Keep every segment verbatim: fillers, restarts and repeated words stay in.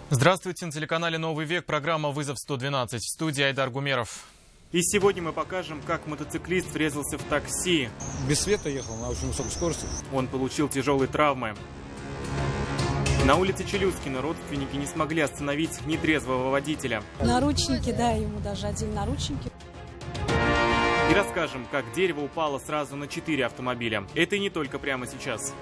Здравствуйте, на телеканале «Новый век», программа «Вызов сто двенадцать», в студии Айдар Гумеров. И сегодня мы покажем, как мотоциклист врезался в такси. Без света ехал на очень высокой скорости. Он получил тяжелые травмы. На улице Челюскина родственники не смогли остановить нетрезвого водителя. Наручники, да, ему даже одели наручники. И расскажем, как дерево упало сразу на четыре автомобиля. Это и не только прямо сейчас.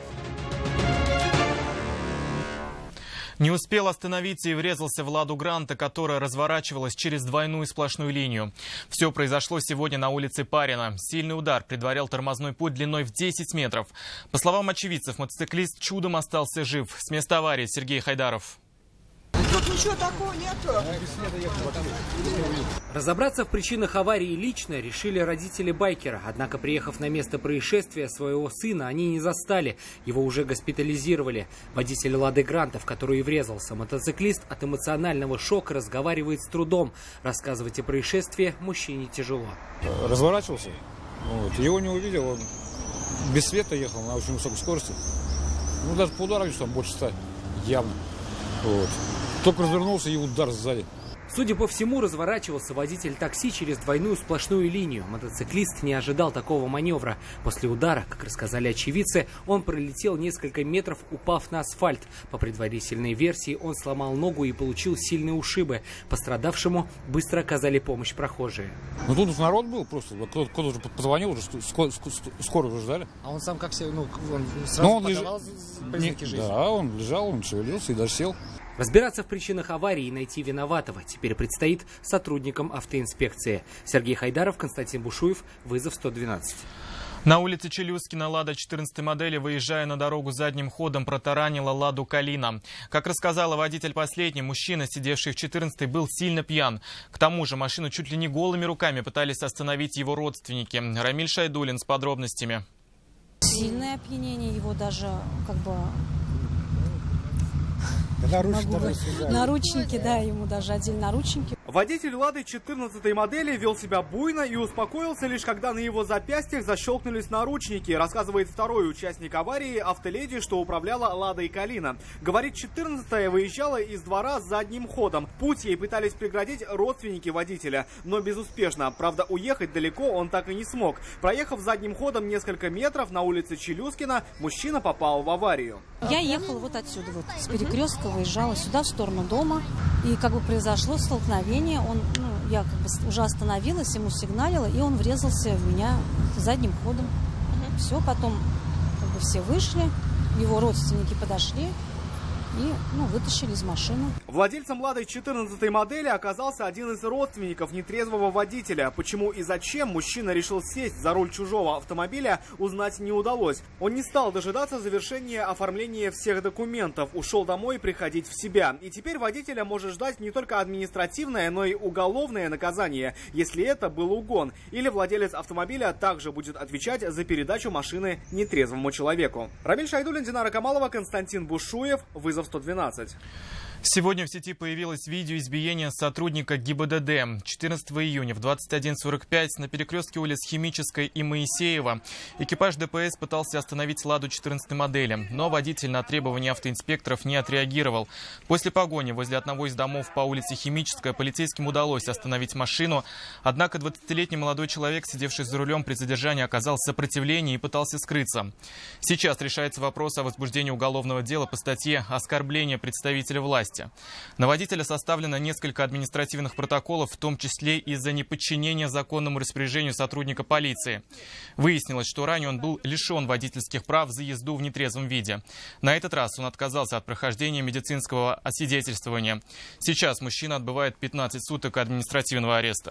Не успел остановиться и врезался в «Ладу Гранта», которая разворачивалась через двойную сплошную линию. Все произошло сегодня на улице Парина. Сильный удар предварял тормозной путь длиной в десять метров. По словам очевидцев, мотоциклист чудом остался жив. С места аварии Сергей Хайдаров. Тут ничего такого нету. Разобраться в причинах аварии лично решили родители байкера. Однако, приехав на место происшествия, своего сына они не застали. Его уже госпитализировали. Водитель «Лады Гранта», в которую и врезался мотоциклист, от эмоционального шока разговаривает с трудом. Рассказывать о происшествии мужчине тяжело. Разворачивался. Вот. Его не увидел. Он без света ехал на очень высокой скорости. Ну, даже по удару там больше ста. Явно. Вот. Только развернулся и удар сзади. Судя по всему, разворачивался водитель такси через двойную сплошную линию. Мотоциклист не ожидал такого маневра. После удара, как рассказали очевидцы, он пролетел несколько метров, упав на асфальт. По предварительной версии, он сломал ногу и получил сильные ушибы. Пострадавшему быстро оказали помощь прохожие. Ну тут уж народ был просто. Кто-то, кто-то уже позвонил, уже скоро, скоро уже ждали. А он сам как себе, ну, он сразу Но он подавал леж... признаки жизни? Да, он лежал, он шевелился и даже сел. Разбираться в причинах аварии и найти виноватого теперь предстоит сотрудникам автоинспекции. Сергей Хайдаров, Константин Бушуев, «Вызов сто двенадцать». На улице Челюскина «Лада» четырнадцатой модели, выезжая на дорогу задним ходом, протаранила «Ладу Калина». Как рассказала водитель последней, мужчина, сидевший в четырнадцатой, был сильно пьян. К тому же машину чуть ли не голыми руками пытались остановить его родственники. Рамиль Шайдулин с подробностями. Сильное опьянение, его даже как бы... Наручники, наручники, да, ему даже одели наручники. Водитель «Лады» четырнадцатой модели вел себя буйно и успокоился лишь когда на его запястьях защелкнулись наручники. Рассказывает второй участник аварии, автоледи, что управляла «Ладой Калина. Говорит, четырнадцатая выезжала из двора задним ходом. Путь ей пытались преградить родственники водителя, но безуспешно. Правда, уехать далеко он так и не смог. Проехав задним ходом несколько метров на улице Челюскина, мужчина попал в аварию. Я ехала вот отсюда, вот с перекрестка выезжала сюда, в сторону дома, и как бы произошло столкновение. Он, ну, я как бы уже остановилась, ему сигналила, и он врезался в меня задним ходом. Угу. Все, потом как бы все вышли, его родственники подошли и, ну, вытащили из машины. Владельцем «Лады» четырнадцатой модели оказался один из родственников нетрезвого водителя. Почему и зачем мужчина решил сесть за руль чужого автомобиля, узнать не удалось. Он не стал дожидаться завершения оформления всех документов, ушел домой приходить в себя. И теперь водителя может ждать не только административное, но и уголовное наказание, если это был угон. Или владелец автомобиля также будет отвечать за передачу машины нетрезвому человеку. Рамиль Шайдулин, Динара Камалова, Константин Бушуев, «Вызов сто двенадцать». Сегодня в сети появилось видео избиения сотрудника ГИБДД. четырнадцатого июня в двадцать один сорок пять на перекрестке улиц Химической и Моисеева экипаж ДПС пытался остановить «Ладу» четырнадцатой модели, но водитель на требования автоинспекторов не отреагировал. После погони возле одного из домов по улице Химическая полицейским удалось остановить машину, однако двадцатилетний молодой человек, сидевший за рулем при задержании, оказал сопротивление и пытался скрыться. Сейчас решается вопрос о возбуждении уголовного дела по статье «Оскорбление представителя власти». На водителя составлено несколько административных протоколов, в том числе из-за неподчинения законному распоряжению сотрудника полиции. Выяснилось, что ранее он был лишен водительских прав за езду в нетрезвом виде. На этот раз он отказался от прохождения медицинского освидетельствования. Сейчас мужчина отбывает пятнадцать суток административного ареста.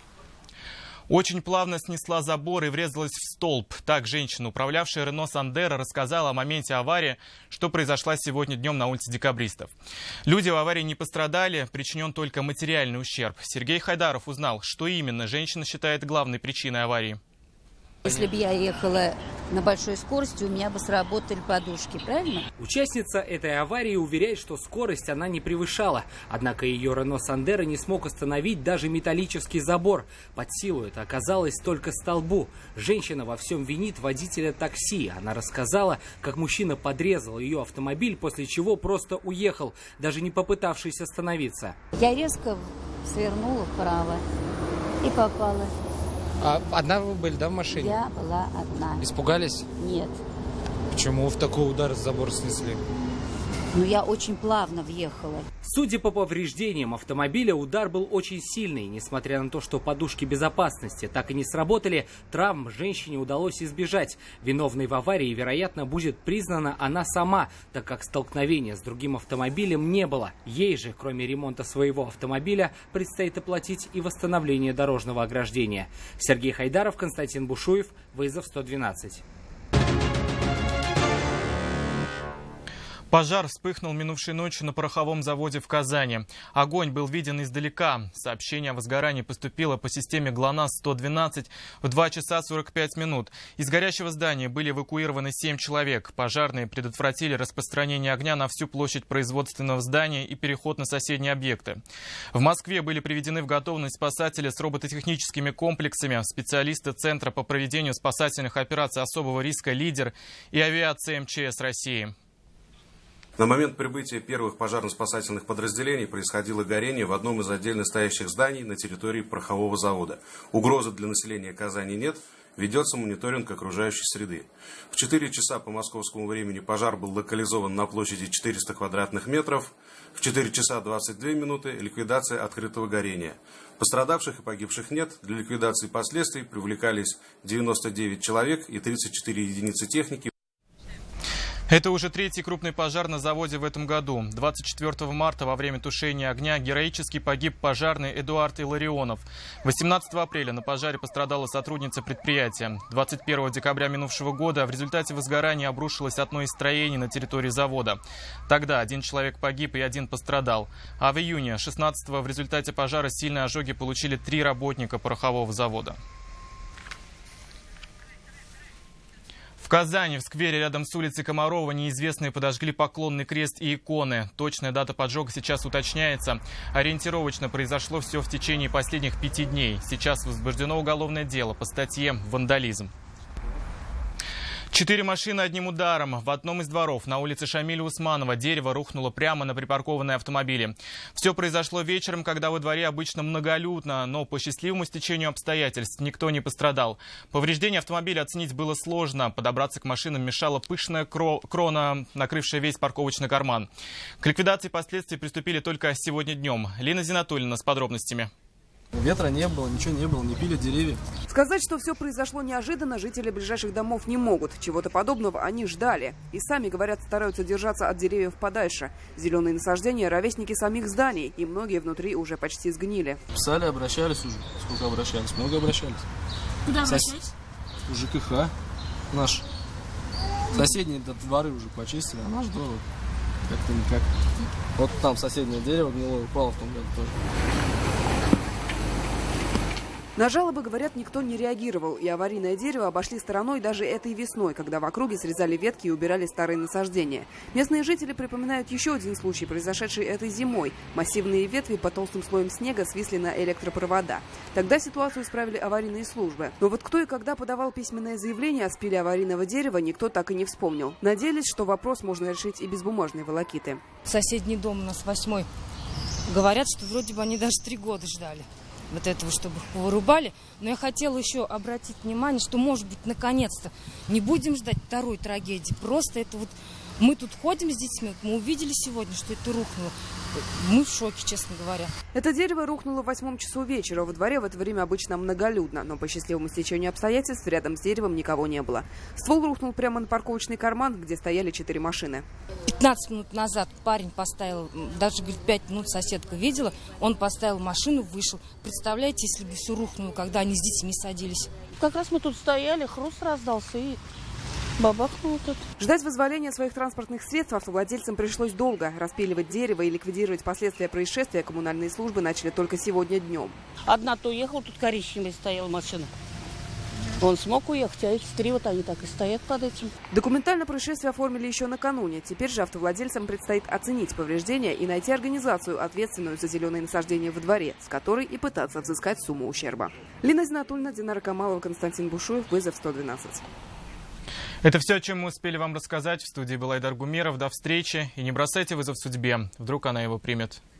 Очень плавно снесла забор и врезалась в столб. Так женщина, управлявшая Рено Сандеро, рассказала о моменте аварии, что произошла сегодня днем на улице Декабристов. Люди в аварии не пострадали, причинен только материальный ущерб. Сергей Хайдаров узнал, что именно женщина считает главной причиной аварии. Если бы я ехала на большой скорости, у меня бы сработали подушки, правильно? Участница этой аварии уверяет, что скорость она не превышала. Однако ее Рено Сандеро не смог остановить даже металлический забор. Под силу это оказалось только столбу. Женщина во всем винит водителя такси. Она рассказала, как мужчина подрезал ее автомобиль, после чего просто уехал, даже не попытавшись остановиться. Я резко свернула вправо и попала. А одна вы были, да, в машине? Я была одна. Испугались? Нет. Почему в такой удар забор снесли? Но я очень плавно въехала. Судя по повреждениям автомобиля, удар был очень сильный. Несмотря на то, что подушки безопасности так и не сработали, травм женщине удалось избежать. Виновной в аварии, вероятно, будет признана она сама, так как столкновения с другим автомобилем не было. Ей же, кроме ремонта своего автомобиля, предстоит оплатить и восстановление дорожного ограждения. Сергей Хайдаров, Константин Бушуев, Вызов сто двенадцать. Пожар вспыхнул минувшей ночью на пороховом заводе в Казани. Огонь был виден издалека. Сообщение о возгорании поступило по системе ГЛОНАСС сто двенадцать в два часа сорок пять минут. Из горящего здания были эвакуированы семь человек. Пожарные предотвратили распространение огня на всю площадь производственного здания и переход на соседние объекты. В Москве были приведены в готовность спасатели с робототехническими комплексами, специалисты Центра по проведению спасательных операций особого риска «Лидер» и авиация эм че эс России. На момент прибытия первых пожарно-спасательных подразделений происходило горение в одном из отдельно стоящих зданий на территории порохового завода. Угрозы для населения Казани нет, ведется мониторинг окружающей среды. В четыре часа по московскому времени пожар был локализован на площади четыреста квадратных метров. В четыре часа двадцать две минуты ликвидация открытого горения. Пострадавших и погибших нет. Для ликвидации последствий привлекались девяносто девять человек и тридцать четыре единицы техники. Это уже третий крупный пожар на заводе в этом году. двадцать четвёртого марта во время тушения огня героически погиб пожарный Эдуард Илларионов. восемнадцатого апреля на пожаре пострадала сотрудница предприятия. двадцать первого декабря минувшего года в результате возгорания обрушилось одно из строений на территории завода. Тогда один человек погиб и один пострадал. А в июне шестнадцатого в результате пожара сильные ожоги получили три работника порохового завода. В Казани, в сквере рядом с улицей Комарова, неизвестные подожгли поклонный крест и иконы. Точная дата поджога сейчас уточняется. Ориентировочно произошло все в течение последних пяти дней. Сейчас возбуждено уголовное дело по статье «Вандализм». Четыре машины одним ударом. В одном из дворов на улице Шамиля Усманова дерево рухнуло прямо на припаркованные автомобили. Все произошло вечером, когда во дворе обычно многолюдно, но по счастливому стечению обстоятельств никто не пострадал. Повреждения автомобиля оценить было сложно. Подобраться к машинам мешала пышная крона, накрывшая весь парковочный карман. К ликвидации последствий приступили только сегодня днем. Лина Зинатуллина с подробностями. Ветра не было, ничего не было, не пили деревья. Сказать, что все произошло неожиданно, жители ближайших домов не могут. Чего-то подобного они ждали. И сами, говорят, стараются держаться от деревьев подальше. Зеленые насаждения – ровесники самих зданий, и многие внутри уже почти сгнили. Писали, обращались уже. Сколько обращались? Много обращались. Куда обращались? В ЖКХ наш. Соседние дворы уже почистили, а наш двор как-то никак. Вот там соседнее дерево гнилое упало в том году тоже. На жалобы, говорят, никто не реагировал, и аварийное дерево обошли стороной даже этой весной, когда в округе срезали ветки и убирали старые насаждения. Местные жители припоминают еще один случай, произошедший этой зимой. Массивные ветви по толстым слоям снега свисли на электропровода. Тогда ситуацию исправили аварийные службы. Но вот кто и когда подавал письменное заявление о спиле аварийного дерева, никто так и не вспомнил. Надеялись, что вопрос можно решить и без бумажной волокиты. Соседний дом у нас восьмой. Говорят, что вроде бы они даже три года ждали вот этого, чтобы их вырубали. Но я хотела еще обратить внимание, что, может быть, наконец-то не будем ждать второй трагедии. Просто это вот мы тут ходим с детьми, мы увидели сегодня, что это рухнуло. Мы в шоке, честно говоря. Это дерево рухнуло в восьмом часу вечера. Во дворе в это время обычно многолюдно, но по счастливому стечению обстоятельств рядом с деревом никого не было. Ствол рухнул прямо на парковочный карман, где стояли четыре машины. пятнадцать минут назад парень поставил, даже, говорит, пять минут соседка видела, он поставил машину, вышел. Представляете, если бы все рухнуло, когда они с детьми садились. Как раз мы тут стояли, хруст раздался и бабахнул тут. Ждать вызволения своих транспортных средств автовладельцам пришлось долго. Распиливать дерево и ликвидировать последствия происшествия коммунальные службы начали только сегодня днем. Одна-то уехала, тут коричневая стояла машина. Он смог уехать, а эти три вот они так и стоят под этим. Документально происшествие оформили еще накануне. Теперь же автовладельцам предстоит оценить повреждения и найти организацию, ответственную за зеленые насаждения во дворе, с которой и пытаться взыскать сумму ущерба. Лина Зинатульна, Динара Камалова, Константин Бушуев, Вызов сто двенадцать. Это все, о чем мы успели вам рассказать. В студии был Айдар Гумеров. До встречи. И не бросайте вызов судьбе. Вдруг она его примет.